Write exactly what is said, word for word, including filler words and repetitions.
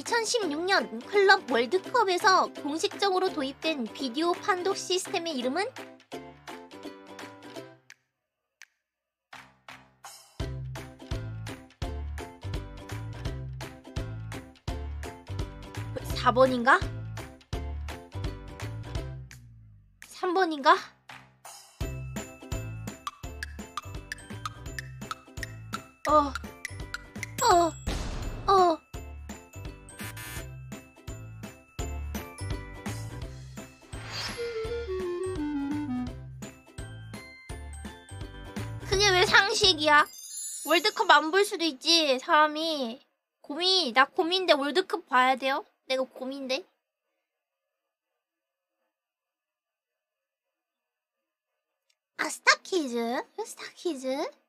이천십육 년 클럽 월드컵에서 공식적으로 도입된 비디오 판독 시스템의 이름은? 사 번인가? 삼 번인가? 어, 어, 어. 그게 왜 상식이야? 월드컵 안 볼 수도 있지, 사람이. 고민, 나 고민돼. 월드컵 봐야 돼요? 내가 고민돼. 아, 스타키즈? 스타키즈?